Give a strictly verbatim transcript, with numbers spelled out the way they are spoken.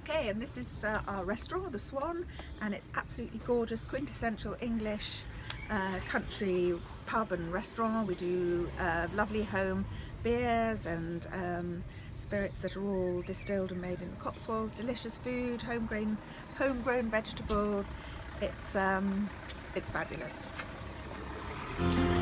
Okay, and this is uh, our restaurant, the Swan, and it's absolutely gorgeous, quintessential English uh, country pub and restaurant. We do uh, lovely home beers and um, spirits that are all distilled and made in the Cotswolds. Delicious food, homegrown, homegrown vegetables. It's um, it's fabulous.